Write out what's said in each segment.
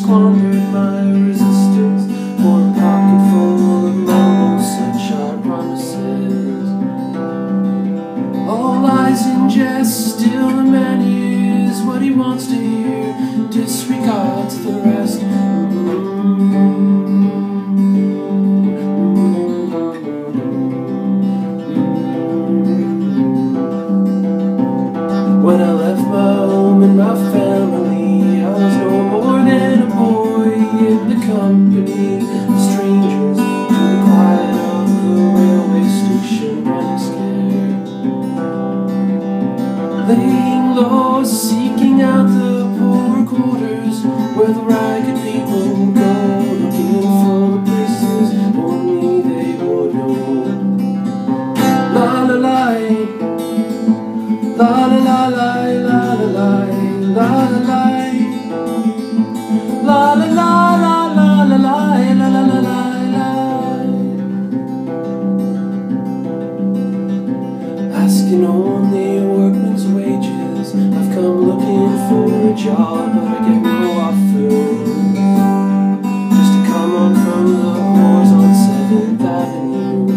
squandered my resistance for a pocket full of mellow sunshine promises. All lies in jest, still the man hears what he wants to hear, disregards the rest. When I left my home and my family, I was no more than a boy in the company of strangers, to the quiet of the railway station, running scared. Laying low, seeking out the poor quarters, where the ragged people go, looking for the places only they would know. La la la, la la la la, la la la, la la la, la la la la la la la la la la. Asking only a workman's wages, I've come looking for a job, but I get no offers. Just to come on from the whores on 7th Avenue.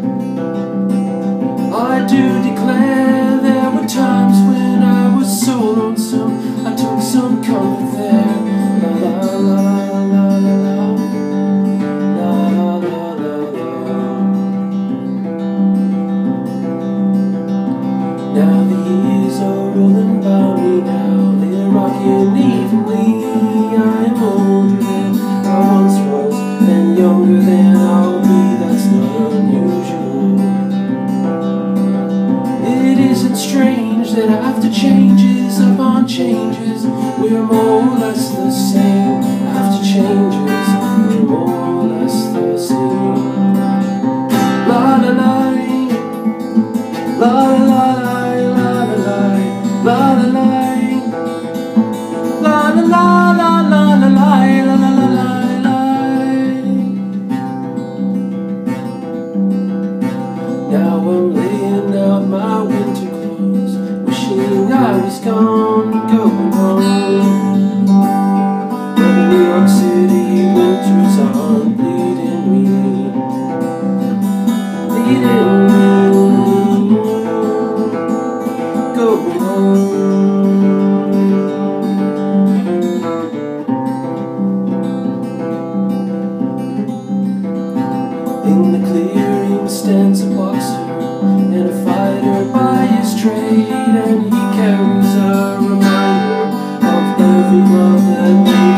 I do declare there were times when I was so lonesome, I took some comfort there. La la la la la la, la la la la la. Now the years are rolling by me now, they're rocking evenly. I am older than I once was, and younger than I'll be, that's not unusual. It isn't strange that after changes upon changes, we're more or less the same. After changes, we're more or less the same. La la la, la la la la la la, la la la, la la la la la la la la la. Now I'm laying out my winter clothes, wishing I was gone, going home. But the New York City winters on, bleeding me, bleeding me, going home. In the clearing stands a boxer and a fighter by his trade, and he carries a reminder of every love that